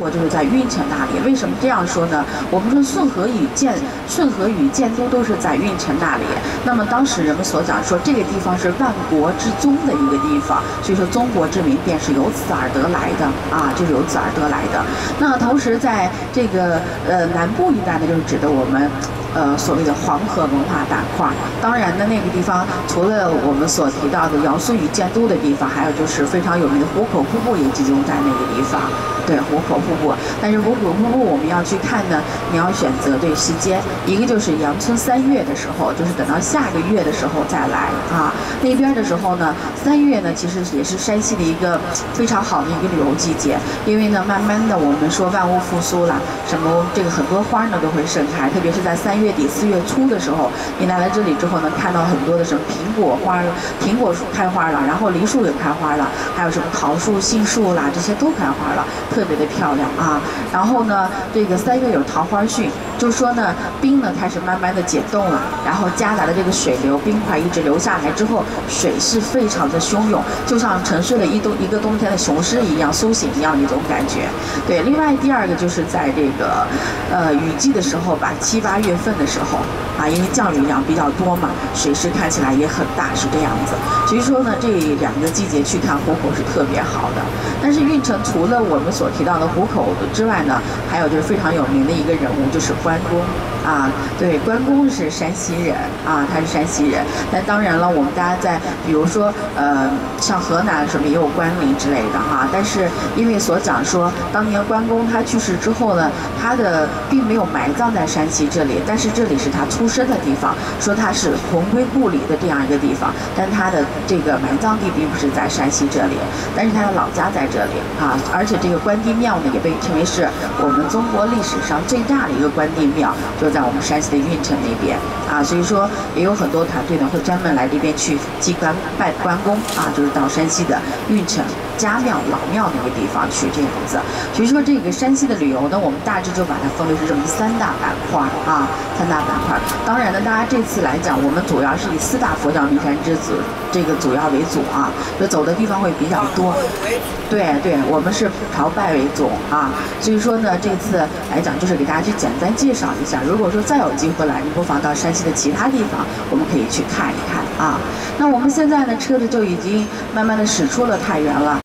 就是在运城那里。为什么这样说呢？我们说顺河与建都都是在运城那里。那么当时人们所讲说，这个地方是万国之宗的一个地方，所以说中国之名便是由此而得来的啊，就是由此而得来的。那同时在这个南部一带呢，就是指的我们。所谓的黄河文化板块，当然呢，那个地方除了我们所提到的瑶苏与建都的地方，还有就是非常有名的壶口瀑布也集中在那个地方。对，壶口瀑布，但是壶口瀑布我们要去看呢，你要选择对时间，一个就是阳春3月的时候，就是等到下个月的时候再来啊。那边的时候呢，3月呢其实也是山西的一个非常好的一个旅游季节，因为呢慢慢的我们说万物复苏了，什么这个很多花呢都会盛开，特别是在3月底4月初的时候，你来了这里之后能看到很多的什么苹果树开花了，然后梨树也开花了，还有什么桃树、杏树啦，这些都开花了，特别的漂亮啊。然后呢，这个3月有桃花汛，就说呢冰呢开始慢慢的解冻了，然后夹杂的这个水流冰块一直流下来之后，水是非常的汹涌，就像沉睡了一个冬天的雄狮一样苏醒一样的一种感觉。对，另外第二个就是在这个雨季的时候吧，7、8月份的时候啊，因为降雨量比较多嘛，水势看起来也很大，是这样子。所以说呢，这2个季节去看壶口是特别好的。但是运城除了我们所提到的壶口之外呢，还有就是非常有名的一个人物就是关公啊。对，关公是山西人啊，他是山西人。但当然了，我们大家在比如说像河南什么也有关陵之类的哈，但是因为所讲说，当年关公他去世之后呢，他的并没有埋葬在山西这里，但是这里是他出生的地方，说他是魂归故里的这样一个地方，但他的这个埋葬地并不是在山西这里，但是他的老家在这里啊。而且这个关帝庙呢，也被称为是我们中国历史上最大的一个关帝庙，就在我们山西的运城那边啊。所以说也有很多团队呢会专门来这边去拜关公啊，就是到山西的运城家庙老庙那个地方去这样子。所以说这个山西的旅游呢，我们大致就把它分为是这么3大板块啊，3大板块。当然呢，大家这次来讲，我们主要是以4大佛教名山之祖这个主要为主啊，就走的地方会比较多。对，我们是朝拜为主啊，所以说呢，这次来讲就是给大家去简单介绍一下。如果说再有机会来，你不妨到山西的其他地方，我们可以去看一看啊。那我们现在呢，车子就已经慢慢的驶出了太原了。